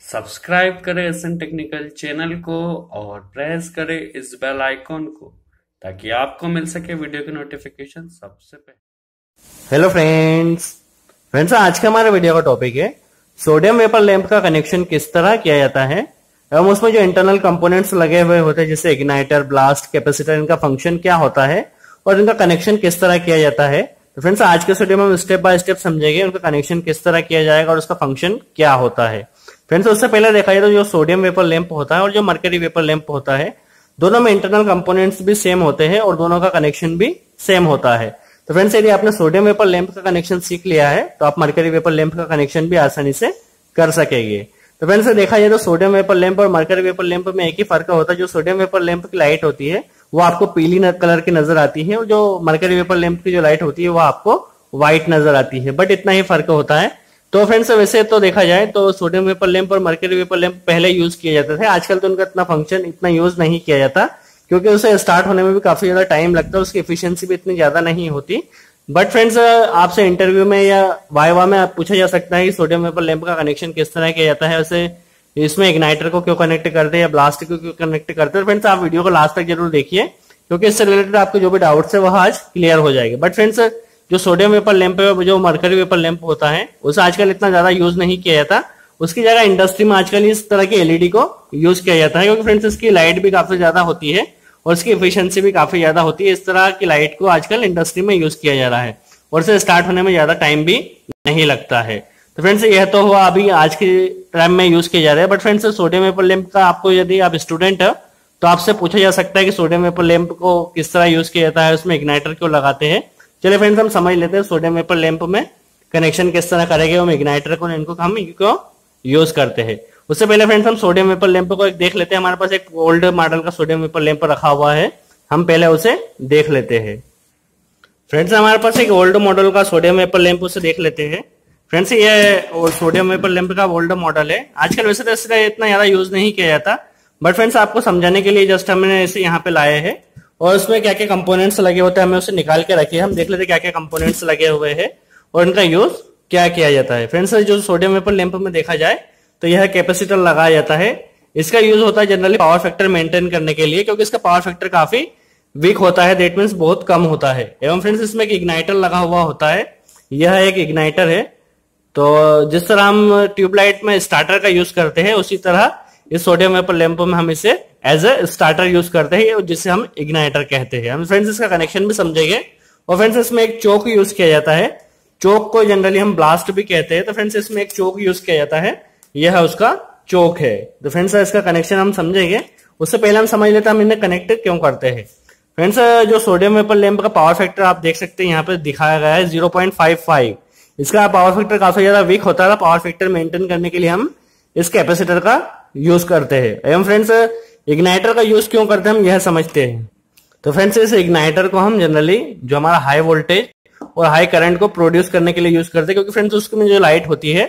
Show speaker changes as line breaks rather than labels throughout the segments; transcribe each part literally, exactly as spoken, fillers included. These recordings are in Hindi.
सब्सक्राइब करें एसएन टेक्निकल चैनल को और प्रेस करें इस बेल आइकॉन को ताकि आपको मिल सके वीडियो की नोटिफिकेशन सबसे पहले।
हेलो फ्रेंड्स फ्रेंड्स आज का हमारा वीडियो का टॉपिक है सोडियम वेपर लैंप का कनेक्शन किस तरह किया जाता है एवं उसमें जो इंटरनल कंपोनेंट्स लगे हुए होते हैं जैसे इग्नाइटर, ब्लास्ट, कैपेसिटर, इनका फंक्शन क्या होता है और इनका कनेक्शन किस तरह किया जाता है। तो फ्रेंड्स आज के वीडियो में हम स्टेप बाय स्टेप समझेंगे उनका कनेक्शन किस तरह किया जाएगा और उसका फंक्शन क्या होता है। फ्रेंड्स उससे पहले देखा जाए तो जो सोडियम वेपर लैंप होता है और जो मरकरी वेपर लैंप होता है दोनों में इंटरनल कंपोनेंट्स भी सेम होते हैं और दोनों का कनेक्शन भी सेम होता है। तो फ्रेंड्स यदि आपने सोडियम वेपर लैंप का कनेक्शन सीख लिया है तो आप मरकरी वेपर लैंप का कनेक्शन भी आसानी से कर सकेंगे। तो फ्रेंड्स देखा जाए तो सोडियम वेपर लैंप और मरकरी वेपर लैंप में एक ही फर्क होता है, जो सोडियम वेपर लैंप की लाइट होती है वो आपको पीली कलर की नजर आती है और जो मरकरी वेपर लैंप की जो लाइट होती है वो आपको व्हाइट नजर आती है, बट इतना ही फर्क होता है। तो फ्रेंड्स वैसे तो देखा जाए तो सोडियम वेपर लैंप और मरकरी वेपर लैंप पहले यूज किए जाते थे, आजकल तो उनका इतना फंक्शन इतना यूज नहीं किया जाता क्योंकि उसे स्टार्ट होने में भी काफी ज्यादा टाइम लगता है, उसकी एफिशिएंसी भी इतनी ज्यादा नहीं होती। बट फ्रेंड्स आपसे इंटरव्यू में या वाइवा में पूछा जा सकता है कि सोडियम वेपर लैंप का कनेक्शन किस तरह किया जाता है, वैसे इसमें इग्नाइटर को क्यों कनेक्ट करते हैं या ब्लास्ट को क्यों कनेक्ट करते हैं। फ्रेंड्स आप वीडियो को लास्ट तक जरूर देखिए क्योंकि इससे रिलेटेड आपके जो भी डाउट्स है वह आज क्लियर हो जाएंगे। बट फ्रेंड्स जो सोडियम वेपर लैंप है, जो मरकरी वेपर लैंप होता है उसे आजकल इतना ज्यादा यूज नहीं किया जाता, उसकी जगह इंडस्ट्री में आजकल इस तरह की एलईडी को यूज किया जाता है क्योंकि फ्रेंड्स इसकी लाइट भी काफी ज्यादा होती है और इसकी एफिशिएंसी भी काफी ज्यादा होती है। इस तरह की लाइट को आजकल इंडस्ट्री में यूज किया जा रहा है और इसे स्टार्ट होने में ज्यादा टाइम भी नहीं लगता है। तो फ्रेंड्स यह तो हुआ अभी आज के टाइम में यूज किए जा रहे हैं। But friends sodium vapour lamp का आपको यदि आप स्टूडेंट है तो आपसे पूछा जा सकता है कि सोडियम वेपर लैंप को किस तरह यूज किया जाता है, उसमें इग्नाइटर क्यों लगाते हैं। चलिए फ्रेंड्स हम समझ लेते हैं सोडियम वेपर लैंप में कनेक्शन किस तरह करेंगे, हम इग्नाइटर को इनको हम क्यों यूज करते हैं। उससे पहले फ्रेंड्स हम सोडियम वेपर लैंप को एक देख लेते हैं। हमारे पास एक ओल्ड मॉडल का सोडियम वेपर लैंप रखा हुआ है, हम पहले उसे देख लेते हैं। फ्रेंड्स हमारे पास एक ओल्ड मॉडल का सोडियम वेपर लैंप उसे देख लेते हैं। फ्रेंड्स ये सोडियम वेपर लैंप का ओल्ड मॉडल है, आजकल वैसे तो इसका इतना ज्यादा यूज नहीं किया जाता, बट फ्रेंड्स आपको समझाने के लिए जस्ट हमने इसे यहाँ पे लाए हैं और उसमें क्या क्या कंपोनेंट्स लगे होते हैं हमें उसे निकाल के रखिए। हम देख लेते हैं क्या क्या कंपोनेंट्स लगे हुए हैं और इनका यूज क्या किया जाता है। फ्रेंड्स जो सोडियम वेपर लैंप में देखा जाए तो यह कैपेसिटर लगाया जाता है, इसका यूज होता है जनरली पावर फैक्टर मेंटेन करने के लिए क्योंकि इसका पावर फैक्टर काफी वीक होता है, दैट मीन्स बहुत कम होता है। एवं फ्रेंड्स इसमें एक इग्नाइटर लगा हुआ होता है, यह एक इग्नाइटर है। तो जिस तरह हम ट्यूबलाइट में स्टार्टर का यूज करते हैं उसी तरह इस सोडियम वेपर लैंप में हम इसे एज ए स्टार्टर यूज करते हैं जिसे हम इग्नाइटर कहते हैं। हम फ्रेंड्स इसका कनेक्शन भी समझेंगे। और फ्रेंड्स इसमें एक चोक यूज किया जाता है, चोक को जनरली हम ब्लास्ट भी कहते हैं। तो फ्रेंड्स इसमें एक चोक यूज किया जाता है, यह उसका चोक है। तो फ्रेंड्स इसका कनेक्शन हम समझेंगे, उससे पहले हम समझ लेते हैं हम इन्हें कनेक्ट क्यों करते हैं। फ्रेंड्स जो सोडियम वेपर लैंप का पावर फैक्टर आप देख सकते हैं यहाँ पे दिखाया गया है जीरो पॉइंट फाइव फाइव। इसका पावर फैक्टर काफी ज्यादा वीक होता है, पावर फैक्टर मेंटेन करने के लिए हम इस कैपेसिटर का यूज करते हैं। एवं फ्रेंड्स इग्नाइटर का यूज क्यों करते हैं हम यह समझते हैं। तो फ्रेंड्स इस इग्नाइटर को हम जनरली जो हमारा हाई वोल्टेज और हाई करंट को प्रोड्यूस करने के लिए यूज करते हैं क्योंकि फ्रेंड्स उसमें जो लाइट होती है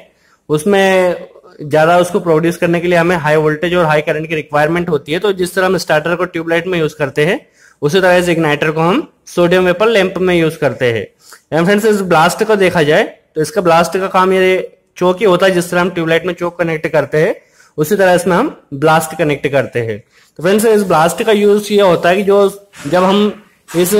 उसमें ज्यादा उसको प्रोड्यूस करने के लिए हमें हाई वोल्टेज और हाई करंट की रिक्वायरमेंट होती है। तो जिस तरह हम स्टार्टर को ट्यूबलाइट में यूज करते हैं उसी तरह इस इग्नाइटर को हम सोडियम वेपर लैंप में यूज करते हैं। एंड फ्रेंड्स इस ब्लास्ट को देखा जाए तो इसका ब्लास्ट का काम ये चोक ही होता है, जिस तरह हम ट्यूबलाइट में चोक कनेक्ट करते हैं उसी तरह इसमें हम ब्लास्ट कनेक्ट करते हैं। तो फ्रेंड्स इस ब्लास्ट का यूज ये होता है कि जो जब हम इस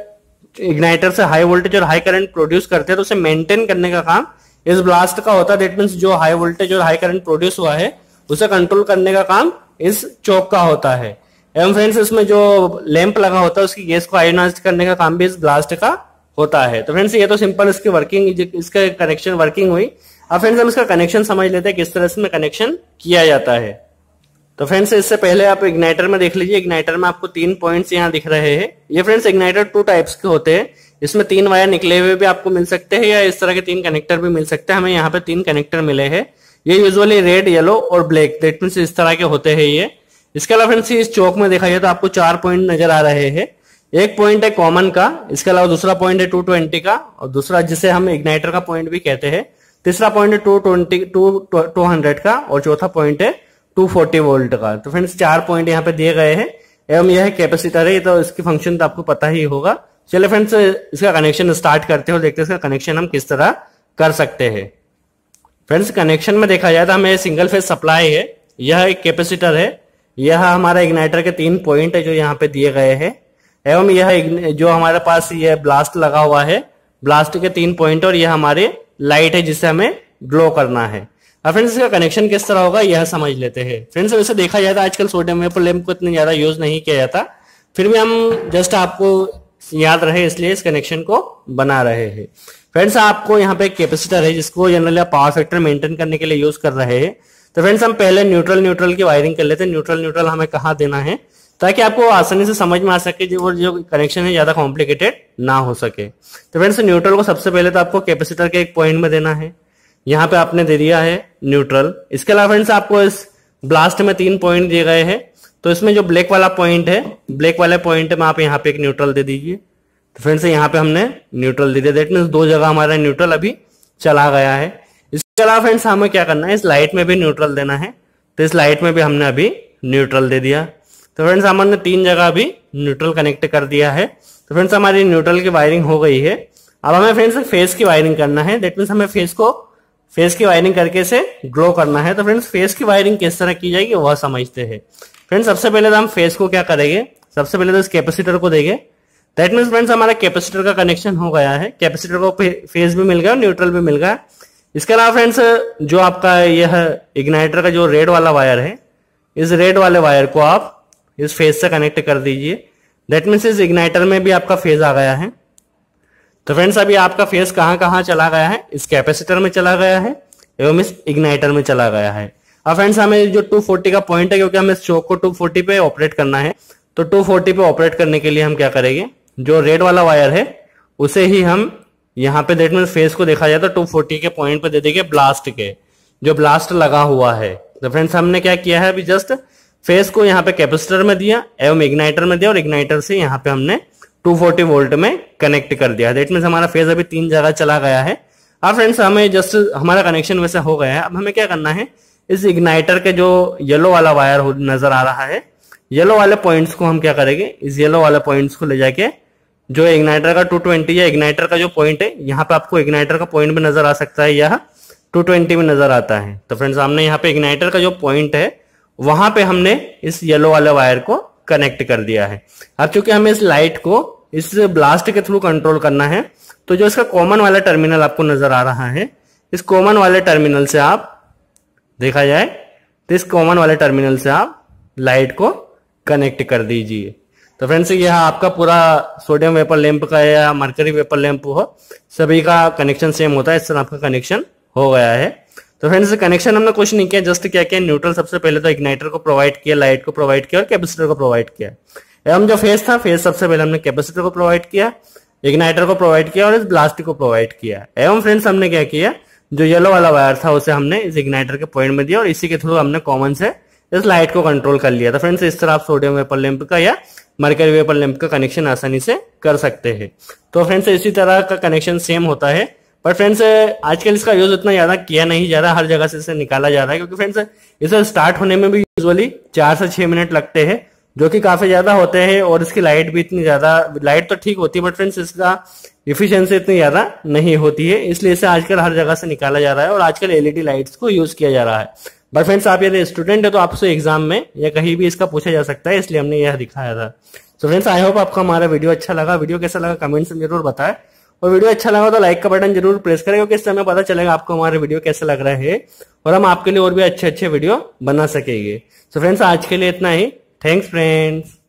इग्नाइटर से हाई वोल्टेज और हाई करंट प्रोड्यूस करते हैं तो उसे मेंटेन करने का काम इस ब्लास्ट का होता है। दैट मीन्स जो हाई वोल्टेज और हाई करंट प्रोड्यूस हुआ है उसे कंट्रोल करने का काम इस चोक का होता है। एवं फ्रेंड्स इसमें जो लैंप लगा होता है उसकी गैस को आयोनाइज करने का काम भी इस ब्लास्ट का होता है। तो फ्रेंड्स ये तो सिंपल इसकी वर्किंग इसका कनेक्शन वर्किंग हुई। अब फ्रेंड्स हम इसका कनेक्शन समझ लेते हैं किस तरह इसमें कनेक्शन किया जाता है। तो फ्रेंड्स इससे पहले आप इग्नाइटर में देख लीजिए, इग्नाइटर में आपको तीन पॉइंट्स यहाँ दिख रहे हैं। ये फ्रेंड्स इग्नाइटर टू टाइप्स के होते हैं, इसमें तीन वायर निकले हुए भी आपको मिल सकते हैं या इस तरह के तीन कनेक्टर भी मिल सकते हैं। हमें यहाँ पे तीन कनेक्टर मिले हैं, ये यूजुअली रेड, येलो और ब्लैक, दैट मीन्स इस तरह के होते हैं ये। इसके अलावा फ्रेंड्स इस चौक में देखा जाए तो आपको चार पॉइंट नजर आ रहे हैं। एक पॉइंट है कॉमन का, इसके अलावा दूसरा पॉइंट है टू ट्वेंटी का और दूसरा जिसे हम इग्नाइटर का पॉइंट भी कहते हैं। तीसरा पॉइंट है two twenty to two hundred का और चौथा पॉइंट है टू फोर्टी वोल्ट का। तो फ्रेंड्स चार पॉइंट यहाँ पे दिए गए हैं एवं यह कैपेसिटर है, तो इसकी फंक्शन तो आपको पता ही होगा। चलिए फ्रेंड्स इसका कनेक्शन स्टार्ट करते हो, देखते हैं इसका कनेक्शन हम किस तरह कर सकते हैं। फ्रेंड्स कनेक्शन में देखा जाए तो हमें सिंगल फेज सप्लाई है, यह एक कैपेसिटर है, यह हमारा इग्नाइटर के तीन पॉइंट है जो यहाँ पे दिए गए हैं, एवं यह जो हमारे पास ये ब्लास्ट लगा हुआ है, ब्लास्ट के तीन पॉइंट, और यह हमारे लाइट है जिससे हमें ग्लो करना है। अब फ्रेंड्स इसका कनेक्शन किस तरह होगा यह समझ लेते हैं। फ्रेंड्स वैसे देखा जाए तो आजकल सोडियम वेपर लैंप को इतने ज्यादा यूज नहीं किया जाता, फिर भी हम जस्ट आपको याद रहे इसलिए इस कनेक्शन को बना रहे हैं। फ्रेंड्स आपको यहाँ पे एक कैपेसिटर है जिसको जनरली आप पावर फैक्टर मेंटेन करने के लिए यूज कर रहे हैं। तो फ्रेंड्स हम पहले न्यूट्रल न्यूट्रल की वायरिंग कर लेते हैं। न्यूट्रल न्यूट्रल हमें कहाँ देना है ताकि आपको आसानी से समझ में आ सके, जो जो कनेक्शन है ज्यादा कॉम्प्लिकेटेड ना हो सके। तो फ्रेंड्स न्यूट्रल को सबसे पहले तो आपको कैपेसिटर के एक पॉइंट में देना है, यहाँ पे आपने दे दिया है न्यूट्रल। इसके अलावा फ्रेंड्स आपको इस ब्लास्ट में तीन पॉइंट दिए गए हैं, तो इसमें जो ब्लैक वाला पॉइंट है, ब्लैक वाले पॉइंट में आप यहाँ पे एक न्यूट्रल दे दीजिए। तो फ्रेंड्स यहाँ पे हमने न्यूट्रल दे दिया, दैट मीन्स दो जगह हमारा न्यूट्रल अभी चला गया है। इसके अलावा फ्रेंड्स हमें क्या करना है, इस लाइट में भी न्यूट्रल देना है, तो इस लाइट में भी हमने अभी न्यूट्रल दे दिया। तो फ्रेंड्स हमने तीन जगह अभी न्यूट्रल कनेक्ट कर दिया है। तो फ्रेंड्स हमारी न्यूट्रल की वायरिंग हो गई है। अब हमें फ्रेंड्स फेस की वायरिंग करना है, दैट मीन्स हमें फेस को फेस की वायरिंग करके इसे ग्लो करना है। तो फ्रेंड्स फेस की वायरिंग किस तरह की जाएगी वह समझते हैं। फ्रेंड्स सबसे पहले तो हम फेस को क्या करेंगे, सबसे पहले तो इस कैपेसिटर को देंगे। दैट मीन्स फ्रेंड्स हमारा कैपेसिटर का कनेक्शन हो गया है, कैपेसिटर को फेस भी मिल गया और न्यूट्रल भी मिल गया। इसके अलावा फ्रेंड्स जो आपका यह इग्नाइटर का जो रेड वाला वायर है, इस रेड वाले वायर को आप इस फेस से कनेक्ट कर दीजिए। दैट मीन्स इस इग्नाइटर में भी आपका फेज आ गया है। तो फ्रेंड्स अभी आपका फेस कहां कहां चला गया है, इस कैपेसिटर में चला गया है एवं इस इग्नाइटर में चला गया है। अब फ्रेंड्स हमें जो टू फोर्टी का पॉइंट है, क्योंकि हमें इस चौक को टू फोर्टी पे ऑपरेट करना है, तो टू फोर्टी पे ऑपरेट करने के लिए हम क्या करेंगे, जो रेड वाला वायर है उसे ही हम यहाँ पे दैट मीन्स फेस को देखा जाए तो टू फोर्टी के पॉइंट पे दे देंगे ब्लास्ट के, जो ब्लास्ट लगा हुआ है। तो फ्रेंड्स हमने क्या किया है, अभी जस्ट फेस को यहाँ पे कैपेसिटर में दिया एवं इग्नाइटर में दिया, और इग्नाइटर से यहाँ पे हमने टू फोर्टी वोल्ट में कनेक्ट कर दिया। दैट मीन्स हमारा फेज अभी तीन जगह चला गया है। अब फ्रेंड्स हमें जस्ट हमारा कनेक्शन वैसे हो गया है। अब हमें क्या करना है, इस इग्नाइटर के जो येलो वाला वायर नजर आ रहा है, येलो वाले पॉइंट्स को हम क्या करेंगे, इस येलो वाले पॉइंट्स को ले जाके जो इग्नाइटर का टू ट्वेंटी या इग्नाइटर का जो पॉइंट है, यहाँ पे आपको इग्नाइटर का पॉइंट भी नजर आ सकता है, यह टू ट्वेंटी में नजर आता है। तो फ्रेंड्स हमने यहाँ पे इग्नाइटर का जो पॉइंट है वहां पे हमने इस येलो वाले वायर को कनेक्ट कर दिया है। अब चूंकि हमें इस लाइट को इस ब्लास्ट के थ्रू कंट्रोल करना है, तो जो इसका कॉमन वाला टर्मिनल आपको नजर आ रहा है, इस कॉमन वाले टर्मिनल से आप देखा जाए तो इस कॉमन वाले टर्मिनल से आप लाइट को कनेक्ट कर दीजिए। तो फ्रेंड्स यह आपका पूरा सोडियम वेपर लैंप का या मरकरी वेपर लैंप हो, सभी का कनेक्शन सेम होता है। इस तरह आपका कनेक्शन हो गया है। तो फ्रेंड्स कनेक्शन हमने कुछ नहीं किया, जस्ट क्या किया, न्यूट्रल सबसे पहले तो इग्नाइटर को प्रोवाइड किया, लाइट को प्रोवाइड किया और कैपेसिटर को प्रोवाइड किया। एवं जो फेस था, फेस सबसे पहले हमने कैपेसिटर को प्रोवाइड किया, इग्नाइटर को प्रोवाइड किया और इस ब्लास्ट को प्रोवाइड किया। एवं फ्रेंड्स हमने क्या किया, जो येलो वाला वायर था उसे हमने इस इग्नाइटर के पॉइंट में दिया और इसी के थ्रू हमने कॉमन से इस लाइट को कंट्रोल कर लिया था। फ्रेंड्स इस तरह आप सोडियम वेपर लैंप का या मरकरी वेपर लैंप का कनेक्शन आसानी से कर सकते हैं। तो फ्रेंड्स इसी तरह का कनेक्शन सेम होता है, पर फ्रेंड्स आजकल इसका यूज इतना ज्यादा किया नहीं जा रहा, हर जगह से इसे निकाला जा रहा है, क्योंकि फ्रेंड्स इसे स्टार्ट होने में भी यूजुअली चार से छह मिनट लगते हैं, जो कि काफी ज्यादा होते हैं, और इसकी लाइट भी इतनी ज्यादा, लाइट तो ठीक होती है बट फ्रेंड्स इसका इफिशियंसी इतनी ज्यादा नहीं होती है, इसलिए इसे आजकल हर जगह से निकाला जा रहा है और आजकल एलईडी लाइट्स को यूज किया जा रहा है। बट फ्रेंड्स आप यदि स्टूडेंट है तो आपसे एग्जाम में या कहीं भी इसका पूछा जा सकता है, इसलिए हमने यह दिखाया था। सो फ्रेंड्स आई होप आपको हमारा वीडियो अच्छा लगा। वीडियो कैसा लगा कमेंट्स में जरूर बताएं, और वीडियो अच्छा लगा तो लाइक का बटन जरूर प्रेस करें, क्योंकि इससे हमें पता चलेगा आपको हमारे वीडियो कैसे लग रहे हैं और हम आपके लिए और भी अच्छे अच्छे वीडियो बना सकेंगे। सो फ्रेंड्स आज के लिए इतना ही। Thanks friends.